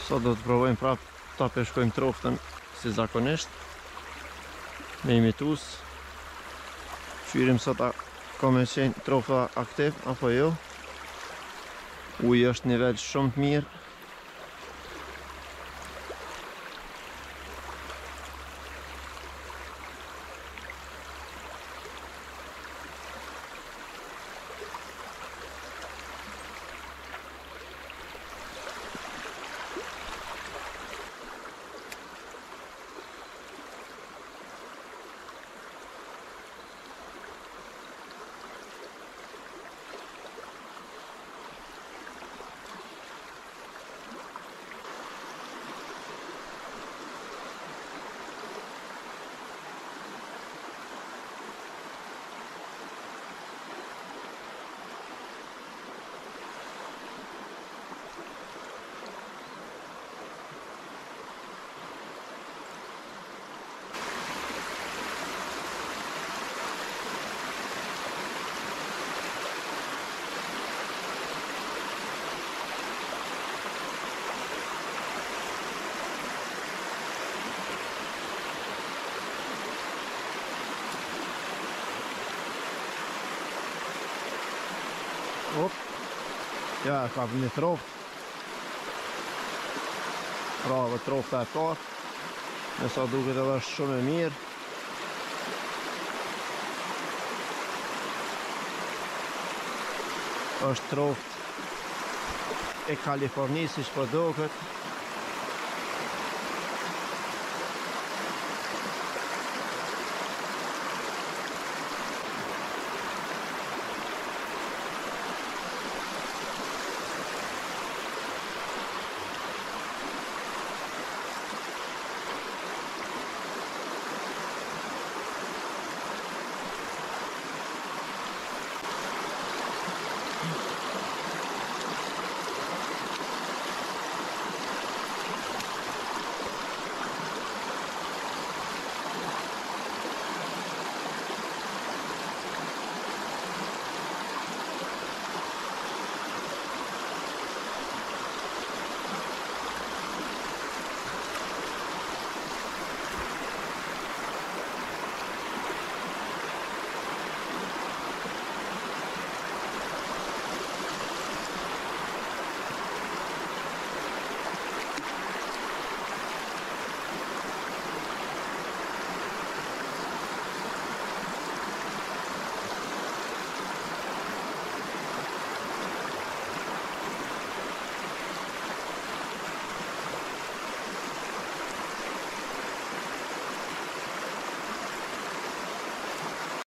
Sot do të provojmë prap ta peshkojmë troftën si zakonisht me imitus. Qyrim sot a ka me qenë trofta aktiv apo jo. Uji është nivel shumë të mirë. Op, ja, ka për një troft. Bravo, trofta e parë. Nësa duket edhe është shumë e mirë. Është troft e Kalifornisë, siç po duket.